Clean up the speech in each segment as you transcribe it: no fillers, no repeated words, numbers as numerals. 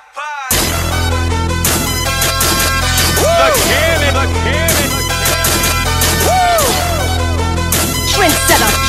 The Cannon. Woo! Trendsetter.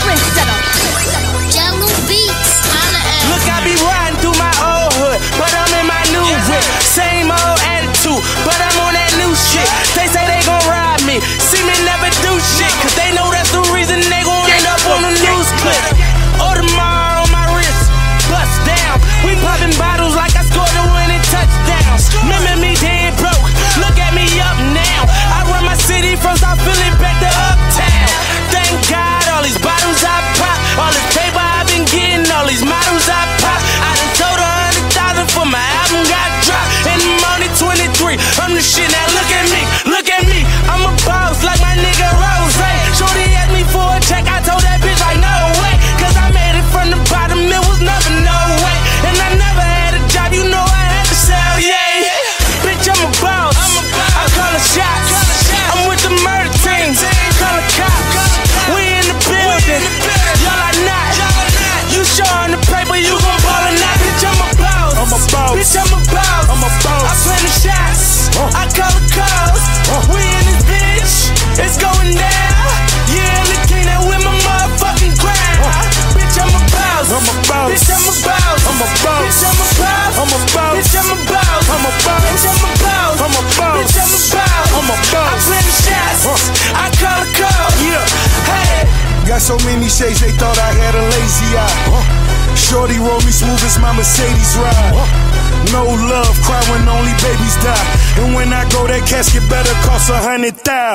Jello Beats, holla at Look, I be riding through my old hood, but I'm in my new whip. Same old attitude, but I'm on that new shit. They say they gon' ride me, see me never do shit, cause they know that's the reason they gon' end up on the news clip. Audemars on my wrist, bust down. We poppin' bottles like I scored a winning touchdown. Remember me dead broke, look at me up now. I run my city from South Philly back to Uptown. Thank God all these bottles I pop, all this paper I've been getting, all these models I pop. I done sold 100,000 for my album got dropped, and I'm only 23. I'm the shit, now look at me. I'm a boss like my nigga Rose. Shorty asked me for a check, I told that bitch like no way, cause I made it from the bottom, it was never no way. And I never had a job, you know I had to sell, yeah. Bitch, I'm a boss, I call a shots. I'm with the murder team, call a cops. We in the building, y'all are not. You showin' the paper, you gon' ball or not. Bitch, I'm a boss, bitch, I'm a boss. I plan the shots, I call the calls. We in this bitch, it's going down. Yeah, I'm the king that with my motherfucking crown. Bitch, I'm a boss, bitch, I'm a boss. Bitch, I'm a boss, bitch, I'm a boss. Bitch, I'm a boss, bitch, I'm a boss. I plan the shots, I call the calls. Hey. Got so many shades, they thought I had a lazy eye. Shorty roll me smooth as my Mercedes ride. No love, cry when only babies die. And when I go, that casket better cost 100,000.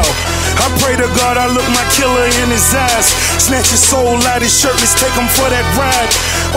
I pray to God I look my killer in his eyes. Snatch his soul out his shirt, let's take him for that ride.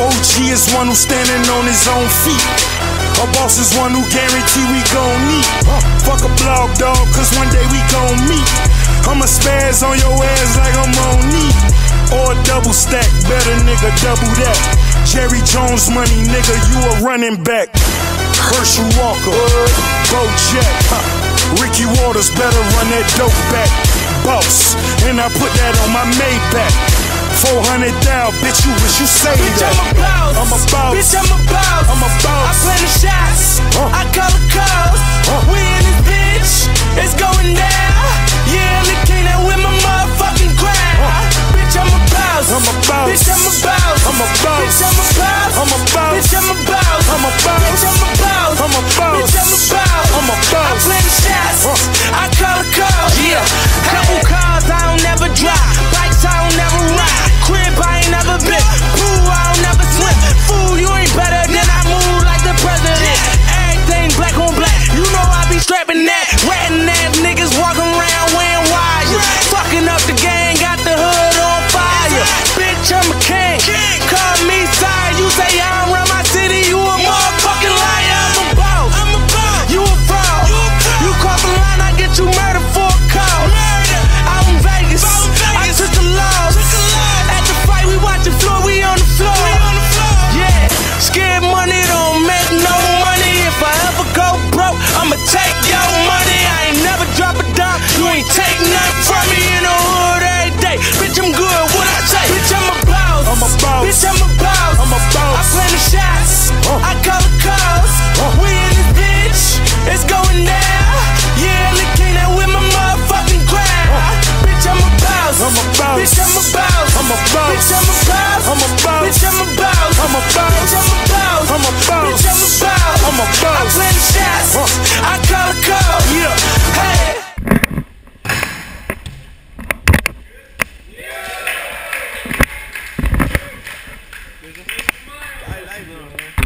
OG is one who's standing on his own feet. A boss is one who guarantee we gon' meet. Fuck a blog, dog, cause one day we gon' meet. I'ma spaz on your ass like I'm on knee. Or a double stack, better nigga, double that. Jerry Jones money, nigga, you a running back. Herschel Walker, Bo Jack, Ricky Waters, better run that dope back. Boss, and I put that on my Maybach. 400,000, bitch, you wish you saved that. I'm a boss, bitch, I'm a boss. I plan the shots, I call the calls. We in this bitch, it's going down. Yeah, I'm the king that with my motherfucking crown. Bitch, I'm a boss, bitch, I'm a boss. Bitch, I'm a boss, bitch, I'm a boss. Bitch, I'm a boss, bitch, I'm a boss. I plan the shots, I call the calls. Yeah, couple cars I don't never drive, bikes I don't never ride, crib I ain't never been, pool I don't never swim. Fool, you ain't better than I move like the president. Everything black on black, you know I be strapping that. Ratting ass niggas walking around wearing wires, fucking up the gang, got the hood on fire. Bitch, I'm a king, call me sire. You say I don't run my city, you a motherfucking liar. I'm a boss, you a fraud. You cross the line, I get you murdered for a cause. Out in Vegas, I took the laws. At the fight, we watching floor, we on the floor. Yeah, scared money don't make no money. If I ever go broke, I'ma take your money. I ain't never drop a dime, you ain't take nothing from me in the hood every day. Bitch, I'm good, what I say? Bitch, I'm a boss, bitch, I'm a boss. I plan the shots, I call the calls. We in this bitch, it's going down. Yeah, I'm the king that with my motherfucking crown. Bitch, I'm a boss, bitch, I'm a boss. Bitch, I'm a boss, bitch, I'm a boss. Bitch, I'm a boss, bitch, I'm a boss. I plan the shots, I call the calls. Hey. I like them.